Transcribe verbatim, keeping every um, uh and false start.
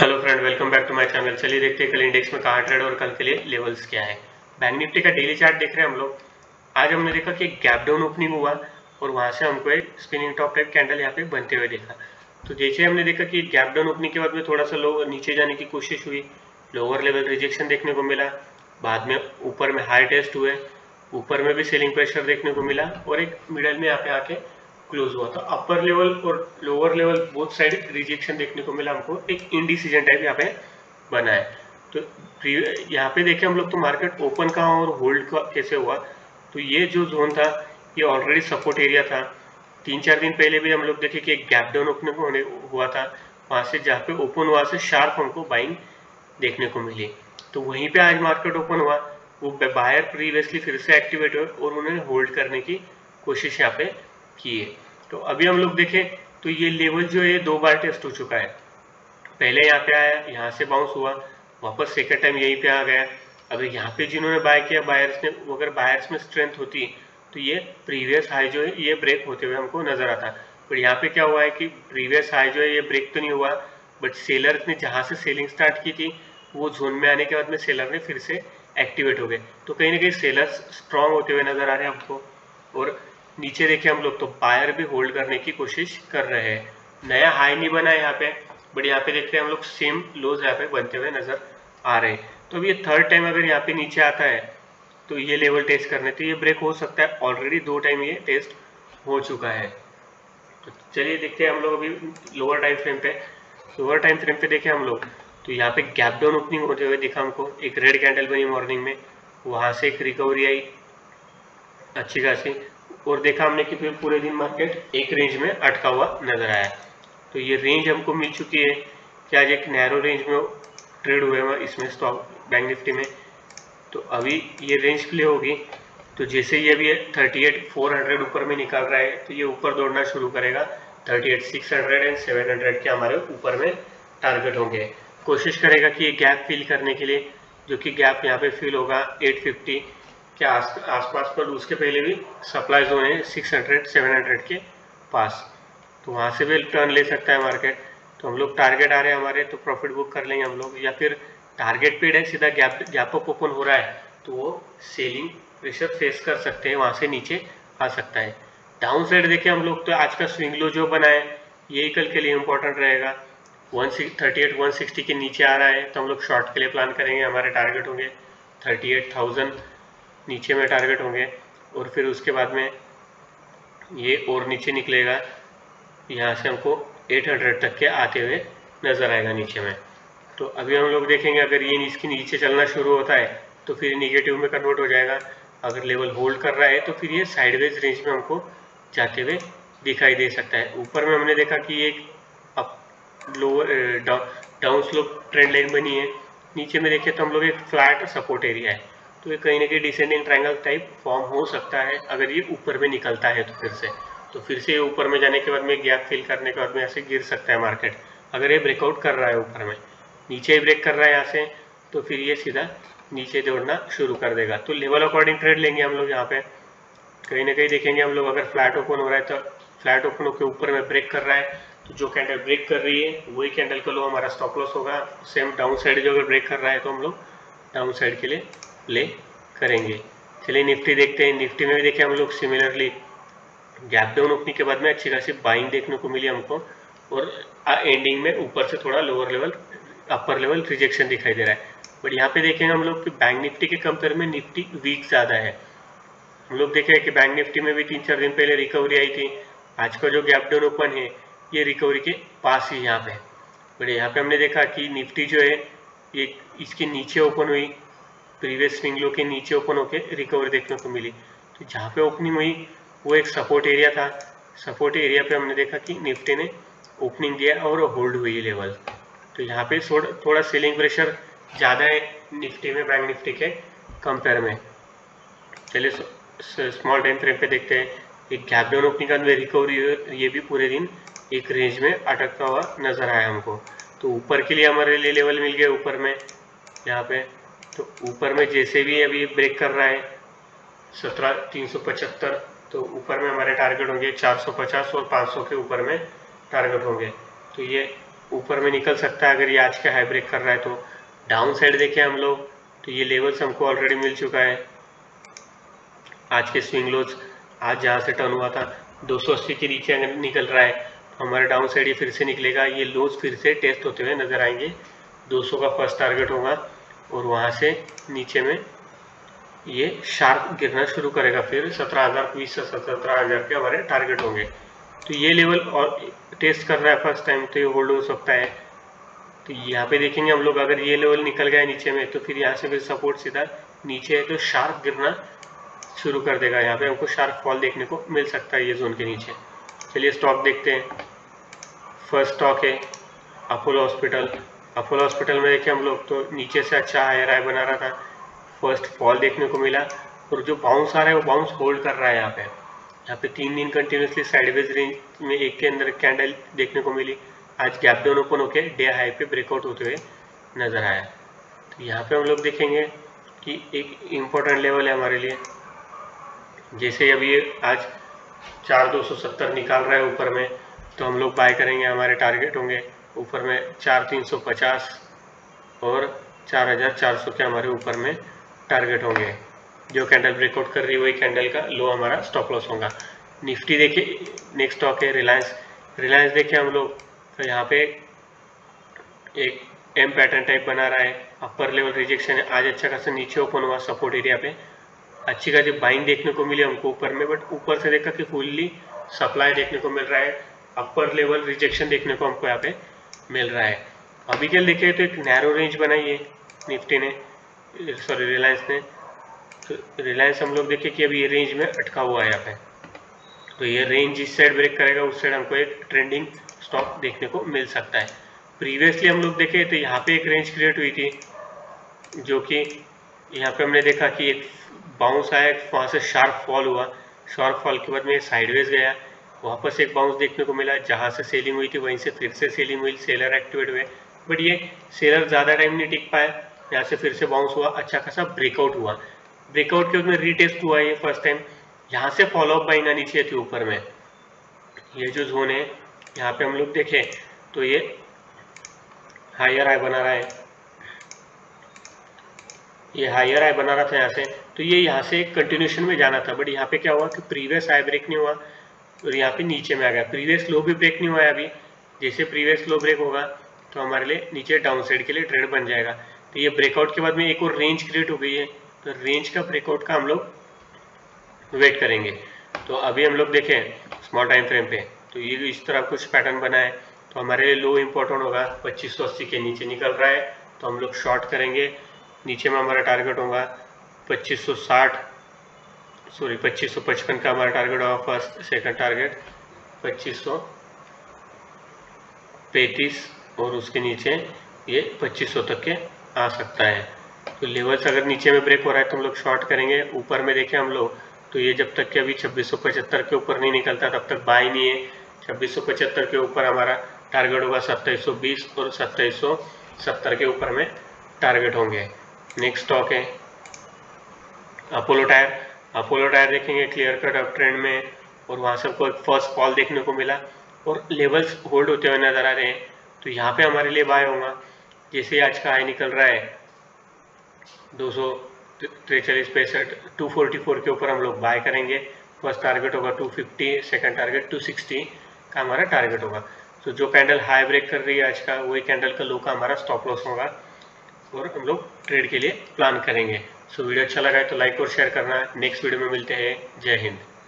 Hello friend, welcome back to my channel. चलिए देखते हैं कल इंडेक्स में कहाँ ट्रेड और कल के लिए लेवल्स क्या है। बैंक निफ्टी का डेली चार्ट देख रहे हैं हम लोग। आज हमने देखा कि एक गैप डाउन ओपनिंग हुआ और वहां से हमको एक स्पिनिंग टॉप टाइप कैंडल यहाँ पे बनते हुए देखा। तो जैसे हमने देखा कि गैप डाउन ओपनिंग के बाद में थोड़ा सा लो नीचे जाने की कोशिश हुई, लोअर लेवल रिजेक्शन देखने को मिला, बाद में ऊपर में हाई टेस्ट हुए, ऊपर में भी सेलिंग प्रेशर देखने को मिला और एक मिडल में यहाँ पे आके क्लोज हुआ था। अपर लेवल और lower level both side rejection देखने को मिला हमको, एक इनडिसीजन टाइप यहाँ पे बना है। तो यहाँ पे देखे हम लोग तो मार्केट ओपन कहाँ और होल्ड का कैसे हुआ। तो ये जो जोन था ये ऑलरेडी सपोर्ट एरिया था। तीन चार दिन पहले भी हम लोग देखे कि एक गैप डाउन ओपनिंग होने हुआ था, वहां से जहाँ पे ओपन हुआ से शार्प हमको बाइंग देखने को मिली। तो वहीं पे आज मार्केट ओपन हुआ, वो बायर प्रीवियसली फिर से एक्टिवेट हुए और उन्होंने होल्ड करने की कोशिश यहाँ पे की है। तो अभी हम लोग देखें तो ये लेवल जो है दो बार टेस्ट हो चुका है। पहले यहाँ पे आया, यहाँ से बाउंस हुआ, वापस सेकंड टाइम यहीं पे आ गया। अगर यहाँ पे जिन्होंने बाय किया बायर्स ने, अगर बायर्स में स्ट्रेंथ होती तो ये प्रीवियस हाई जो है ये ब्रेक होते हुए हमको नजर आता। पर यहाँ पे क्या हुआ है कि प्रीवियस हाई जो है ये ब्रेक तो नहीं हुआ, बट सेलर ने जहाँ से सेलिंग स्टार्ट की थी वो जोन में आने के बाद में सेलर ने फिर से एक्टिवेट हो गए। तो कहीं ना कहीं सेलर्स स्ट्रांग होते हुए नजर आ रहे हैं हमको। और नीचे देखे हम लोग तो बायर भी होल्ड करने की कोशिश कर रहे हैं। नया हाई नहीं बना है यहाँ पे, बट यहाँ पे देखते हैं हम लोग सेम लोज यहाँ पे बनते हुए नजर आ रहे हैं। तो अब ये थर्ड टाइम अगर यहाँ पे नीचे आता है तो ये लेवल टेस्ट करने तो ये ब्रेक हो सकता है। ऑलरेडी दो टाइम ये टेस्ट हो चुका है। तो चलिए देखते हैं हम लोग अभी लोअर टाइम फ्रेम पे। लोअर टाइम फ्रेम पे देखें हम लोग तो यहाँ पे गैप डाउन ओपनिंग होते हुए दिखा हमको, एक रेड कैंडल बनी मॉर्निंग में, वहां से एक रिकवरी आई अच्छी खासी और देखा हमने कि फिर पूरे दिन मार्केट एक रेंज में अटका हुआ नजर आया। तो ये रेंज हमको मिल चुकी है कि आज एक नैरो रेंज में ट्रेड हुए हैं इसमें स्टॉक बैंक निफ्टी में। तो अभी ये रेंज क्लियर होगी तो जैसे ही अभी थर्टी एट फोर हंड्रेड ऊपर में निकल रहा है तो ये ऊपर दौड़ना शुरू करेगा। Thirty eight six hundred and seven hundred के हमारे ऊपर में टारगेट होंगे। कोशिश करेगा कि ये गैप फिल करने के लिए, जो कि गैप यहाँ पे फिल होगा एट फिफ्टी के आस आसपास पर। उसके पहले भी सप्लाई जोन है सिक्स हंड्रेड सेवन हंड्रेड के पास, तो वहाँ से भी टर्न ले सकता है मार्केट। तो हम लोग टारगेट आ रहे हैं हमारे तो प्रॉफिट बुक कर लेंगे हम लोग, या फिर टारगेट पे है सीधा गैप गैप अप ओपन हो रहा है तो वो सेलिंग प्रेशर फेस कर सकते हैं, वहाँ से नीचे आ सकता है। डाउन साइड देखें हम लोग तो आज का स्विंग लो जो बना है यही कल के लिए इम्पोर्टेंट रहेगा। One thirty eight one sixty के नीचे आ रहा है तो हम लोग शॉर्ट के लिए प्लान करेंगे। हमारे टारगेट होंगे थर्टी एट थाउजेंड नीचे में टारगेट होंगे और फिर उसके बाद में ये और नीचे निकलेगा, यहाँ से हमको एट हंड्रेड तक के आते हुए नजर आएगा नीचे में। तो अभी हम लोग देखेंगे अगर ये इसके नीचे चलना शुरू होता है तो फिर निगेटिव में कन्वर्ट हो जाएगा। अगर लेवल होल्ड कर रहा है तो फिर ये साइडवेज रेंज में हमको जाते हुए दिखाई दे सकता है। ऊपर में हमने देखा कि एक up lower down slope trend line बनी है, नीचे में देखें तो हम लोग एक फ्लैट सपोर्ट एरिया है। तो ये कहीं ना कहीं डिसेंडिंग ट्रायंगल टाइप फॉर्म हो सकता है अगर ये ऊपर में निकलता है तो फिर से तो फिर से ऊपर में जाने के बाद में गैप फिल करने के बाद में ऐसे गिर सकता है मार्केट। अगर ये ब्रेकआउट कर रहा है ऊपर में, नीचे ही ब्रेक कर रहा है यहाँ से तो फिर ये सीधा नीचे दौड़ना शुरू कर देगा। तो लेवल अकॉर्डिंग ट्रेड लेंगे हम लोग। यहाँ पे कहीं ना कहीं देखेंगे हम लोग अगर फ्लैट ओपन हो रहा है तो फ्लैट ओपन होकर ऊपर में ब्रेक कर रहा है तो जो कैंडल ब्रेक कर रही है वही कैंडल का लो हमारा स्टॉप लॉस होगा। सेम डाउन साइड जो अगर ब्रेक कर रहा है तो हम लोग डाउन साइड के लिए प्ले करेंगे। चलिए निफ्टी देखते हैं। निफ्टी में भी देखें हम लोग सिमिलरली गैप डाउन ओपनिंग के बाद में अच्छी खासी बाइंग देखने को मिली हमको और एंडिंग में ऊपर से थोड़ा lower level upper level rejection दिखाई दे रहा है। बट यहाँ पे देखेंगे हम लोग कि बैंक निफ्टी के कंपेयर में निफ्टी वीक ज़्यादा है। हम लोग देखे कि बैंक निफ्टी में भी तीन चार दिन पहले रिकवरी आई थी। आज का जो गैप डाउन ओपन है ये रिकवरी के पास ही यहाँ पे। बट यहाँ पे हमने देखा कि निफ्टी जो है ये इसके नीचे ओपन हुई, प्रीवियस स्विंग लो के नीचे ओपन होकर रिकवरी देखने को मिली। तो जहाँ पे ओपनिंग हुई वो एक सपोर्ट एरिया था। सपोर्ट एरिया पे हमने देखा कि निफ्टी ने ओपनिंग दिया और होल्ड हुई लेवल। तो यहाँ पे थोड़ा सेलिंग प्रेशर ज़्यादा है निफ्टी में बैंक निफ्टी के कंपेयर में। चलिए स्मॉल टाइम फ्रेम पे देखते हैं। एक गैप डाउन ओपनिंग का रिकवरी ये भी पूरे दिन एक रेंज में अटकता हुआ नजर आया हमको। तो ऊपर के लिए हमारे लिए लेवल मिल गया ऊपर में यहाँ पे। तो ऊपर में जैसे भी अभी ब्रेक कर रहा है सत्रह तीन सौ पचहत्तर, तो ऊपर में हमारे टारगेट होंगे चार सौ पचास और पाँच सौ के ऊपर में टारगेट होंगे। तो ये ऊपर में निकल सकता है अगर ये आज का हाई ब्रेक कर रहा है तो। डाउन साइड देखें हम लोग तो ये लेवल्स हमको ऑलरेडी मिल चुका है। आज के स्विंग लोज आज जहाँ से टर्न हुआ था दो सौ अस्सी के नीचे अगर निकल रहा है तो हमारा डाउन साइड ये फिर से निकलेगा, ये लोज फिर से टेस्ट होते हुए नजर आएंगे। दो सौ का फर्स्ट टारगेट होगा और वहाँ से नीचे में ये शार्प गिरना शुरू करेगा, फिर सत्रह हज़ार बीस से सत्रह हज़ार के हमारे टारगेट होंगे। तो ये लेवल और टेस्ट कर रहा है फर्स्ट टाइम, तो ये होल्ड हो सकता है। तो यहाँ पे देखेंगे हम लोग अगर ये लेवल निकल गया नीचे में तो फिर यहाँ से फिर सपोर्ट सीधा नीचे है तो शार्प गिरना शुरू कर देगा। यहाँ पे हमको शार्प फॉल देखने को मिल सकता है ये जोन के नीचे। चलिए स्टॉक देखते हैं। फर्स्ट स्टॉक है अपोलो हॉस्पिटल। अपोलो हॉस्पिटल में देखिए हम लोग तो नीचे से अच्छा हायर हाई बना रहा था, फर्स्ट फॉल देखने को मिला और जो बाउंस आ रहा है वो बाउंस होल्ड कर रहा है। यहाँ पे यहाँ पे तीन दिन कंटिन्यूसली साइडवेज रेंज में एक के अंदर कैंडल देखने को मिली। आज गैप डाउन ओपन होके डे हाई पे ब्रेकआउट होते हुए नजर आया। तो यहाँ पे हम लोग देखेंगे कि एक इम्पोर्टेंट लेवल है हमारे लिए। जैसे अभी आज चार दो सौ सत्तर निकाल रहा है ऊपर में तो हम लोग बाय करेंगे। हमारे टारगेट होंगे ऊपर में चार तीन सौ पचास और चार हज़ार चार सौ के हमारे ऊपर में टारगेट होंगे। जो कैंडल ब्रेकआउट कर रही है वही कैंडल का लो हमारा स्टॉप लॉस होगा। निफ्टी देखिए, नेक्स्ट स्टॉक है रिलायंस। रिलायंस देखिए हम लोग तो यहाँ पे एक एम पैटर्न टाइप बना रहा है, अपर लेवल रिजेक्शन है। आज अच्छा खासा नीचे ओपन हुआ सपोर्ट एरिया पे, अच्छी खासी बाइंग देखने को मिली हमको ऊपर में, बट ऊपर से देखा कि फुल्ली सप्लाई देखने को मिल रहा है, अपर लेवल रिजेक्शन देखने को हमको यहाँ पे मिल रहा है। अभी कल देखे तो एक नैरो रेंज बनाई है निफ्टी ने, सॉरी रिलायंस ने। तो रिलायंस हम लोग देखे कि अभी ये रेंज में अटका हुआ है यहाँ पे, तो ये रेंज इस साइड ब्रेक करेगा उस साइड हमको एक ट्रेंडिंग स्टॉक देखने को मिल सकता है। प्रीवियसली हम लोग देखे तो यहाँ पे एक रेंज क्रिएट हुई थी जो कि यहाँ पे हमने देखा कि एक बाउंस आया, वहाँ से शार्प फॉल हुआ, शार्प फॉल के बाद में साइडवेज गया, वापस एक बाउंस देखने को मिला, जहाँ से सेलिंग हुई थी वहीं से फिर से सेलिंग हुई, सेलर एक्टिवेट हुए, बट ये सेलर ज़्यादा टाइम नहीं टिक पाया, यहाँ से फिर से बाउंस हुआ, अच्छा खासा ब्रेकआउट हुआ। ब्रेकआउट के बाद में रीटेस्ट हुआ ये फर्स्ट टाइम, यहाँ से फॉलोअप बाइंग आनी चाहिए थी ऊपर में। ये जो जोन है यहाँ पे हम लोग देखें तो ये हायर हाई बना रहा है, ये हायर हाई बना रहा था यहाँ से, तो ये यहाँ से कंटिन्यूशन में जाना था, बट यहाँ पे क्या हुआ कि प्रीवियस हाई ब्रेक नहीं हुआ और यहाँ पे नीचे में आ गया। प्रीवियस लो भी ब्रेक नहीं हुआ है अभी, जैसे प्रीवियस लो ब्रेक होगा तो हमारे लिए नीचे डाउन साइड के लिए ट्रेड बन जाएगा। तो ये ब्रेकआउट के बाद में एक और रेंज क्रिएट हो गई है, तो रेंज का ब्रेकआउट का हम लोग वेट करेंगे। तो अभी हम लोग देखें स्मॉल टाइम फ्रेम पे तो ये इस तरह कुछ पैटर्न बना है, तो हमारे लिए लो इम्पोर्टेंट होगा। पच्चीस सौ अस्सी के नीचे निकल रहा है तो हम लोग शॉर्ट करेंगे। नीचे में हमारा टारगेट होगा पच्चीस सौ साठ, सॉरी पच्चीस सौ पचपन का हमारा टारगेट होगा फर्स्ट, सेकंड टारगेट पच्चीस सौ पैंतीस और उसके नीचे ये पच्चीस सौ तक के आ सकता है। तो लेवल्स अगर नीचे में ब्रेक हो रहा है तो हम लोग शॉर्ट करेंगे। ऊपर में देखें हम लोग तो ये जब तक कि अभी छब्बीस सौ पचहत्तर के ऊपर नहीं निकलता तब तक बाय नहीं है। छब्बीस सौ पचहत्तर के ऊपर हमारा टारगेट होगा सत्ताईस सौ बीस और सत्ताईस सौ सत्तर के ऊपर में टारगेट होंगे। नेक्स्ट स्टॉक है अपोलो टायर। अपोलो टायर देखेंगे क्लियर कट अप ट्रेंड में और वहाँ से हमको एक फर्स्ट फॉल देखने को मिला और लेवल्स होल्ड होते हुए नजर आ रहे हैं, तो यहाँ पे हमारे लिए बाय होगा। जैसे आज का हाई निकल रहा है दो सौ तिरचालीस पैंसठ टू फोर्टी फोर के ऊपर हम लोग बाय करेंगे। फर्स्ट टारगेट होगा two fifty, second target two sixty का हमारा टारगेट होगा। तो जो कैंडल हाई ब्रेक कर रही है आज का वही कैंडल का लो का हमारा स्टॉप लॉस होगा और हम लोग ट्रेड के लिए प्लान करेंगे। सो वीडियो अच्छा लगा है तो लाइक और शेयर करना। नेक्स्ट वीडियो में मिलते हैं। जय हिंद।